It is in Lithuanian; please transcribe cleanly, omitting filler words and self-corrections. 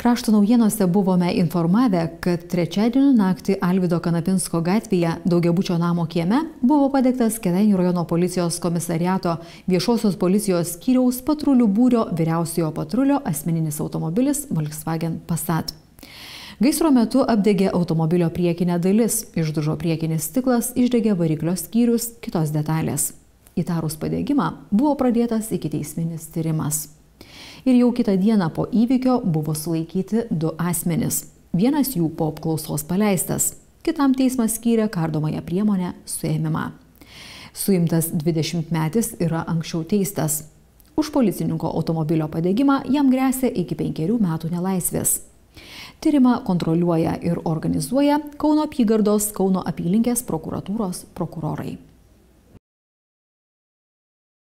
Krašto naujienose buvome informavę, kad trečiadienio naktį Alvydo Kanapinsko gatvėje daugiabučio namo kieme buvo padegtas Kėdainių rajono policijos komisariato viešosios policijos skyriaus patrulių būrio vyriausiojo patrulio asmeninis automobilis Volkswagen Passat. Gaisro metu apdegė automobilio priekinė dalis, išdužo priekinis stiklas, išdegė variklio skyrius, kitos detalės. Įtarus padegimą buvo pradėtas ikiteisminis tyrimas. Ir jau kitą dieną po įvykio buvo sulaikyti 2 asmenys. Vienas jų po apklausos paleistas, kitam teismas skyrė kardomąją priemonę suėmimą. Suimtas 20-metis yra anksčiau teistas. Už policininko automobilio padegimą jam gresia iki 5 metų nelaisvės. Tyrimą kontroliuoja ir organizuoja Kauno apygardos Kauno apylinkės prokuratūros prokurorai.